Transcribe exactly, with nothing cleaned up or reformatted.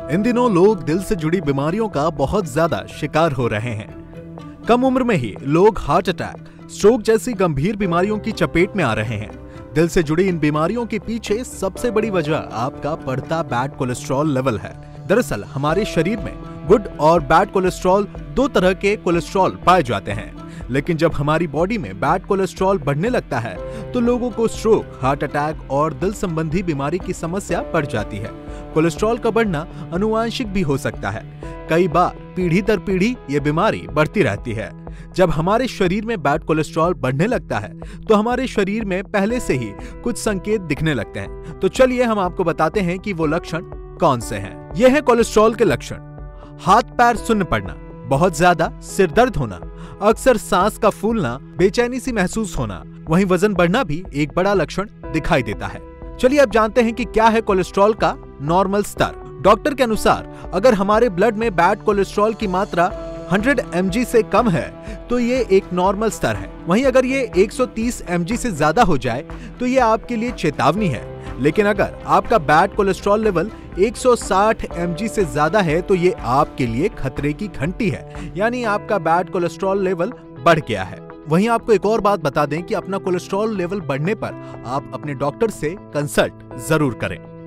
इन दिनों लोग दिल से जुड़ी बीमारियों का बहुत ज्यादा शिकार हो रहे हैं। कम उम्र में ही लोग हार्ट अटैक, स्ट्रोक जैसी गंभीर बीमारियों की चपेट में आ रहे हैं। दिल से जुड़ी इन बीमारियों के पीछे सबसे बड़ी वजह आपका बढ़ता बैड कोलेस्ट्रॉल लेवल है। दरअसल हमारे शरीर में गुड और बैड कोलेस्ट्रॉल दो तरह के कोलेस्ट्रॉल पाए जाते हैं, लेकिन जब हमारी बॉडी में बैड कोलेस्ट्रॉल बढ़ने लगता है तो लोगों को स्ट्रोक, हार्ट अटैक और दिल संबंधी बीमारी की समस्या बढ़ जाती है। कोलेस्ट्रॉल का बढ़ना आनुवांशिक भी हो सकता है। कई बार पीढ़ी दर पीढ़ी ये बीमारी बढ़ती रहती है। जब हमारे शरीर में बैड कोलेस्ट्रॉल बढ़ने लगता है तो हमारे शरीर में पहले से ही कुछ संकेत दिखने लगते हैं। तो चलिए हम आपको बताते हैं कि वो लक्षण कौन से हैं। ये है कोलेस्ट्रॉल के लक्षण। हाथ पैर सुन्न पड़ना, बहुत ज्यादा सिर दर्द होना, अक्सर सांस का फूलना, बेचैनी सी महसूस होना, वहीं वजन बढ़ना भी एक बड़ा लक्षण दिखाई देता है। चलिए अब जानते हैं कि क्या है कोलेस्ट्रॉल का नॉर्मल स्तर। डॉक्टर के अनुसार अगर हमारे ब्लड में बैड कोलेस्ट्रॉल की मात्रा सौ एम जी से कम है तो ये एक नॉर्मल स्तर है। वहीं अगर ये एक सौ तीस एम जी से ज्यादा हो जाए तो ये आपके लिए चेतावनी है। लेकिन अगर आपका बैड कोलेस्ट्रॉल लेवल एक सौ साठ एम जी से ज्यादा है तो ये आपके लिए खतरे की घंटी है, यानी आपका बैड कोलेस्ट्रॉल लेवल बढ़ गया है। वहीं आपको एक और बात बता दें कि अपना कोलेस्ट्रॉल लेवल बढ़ने पर आप अपने डॉक्टर से कंसल्ट जरूर करें।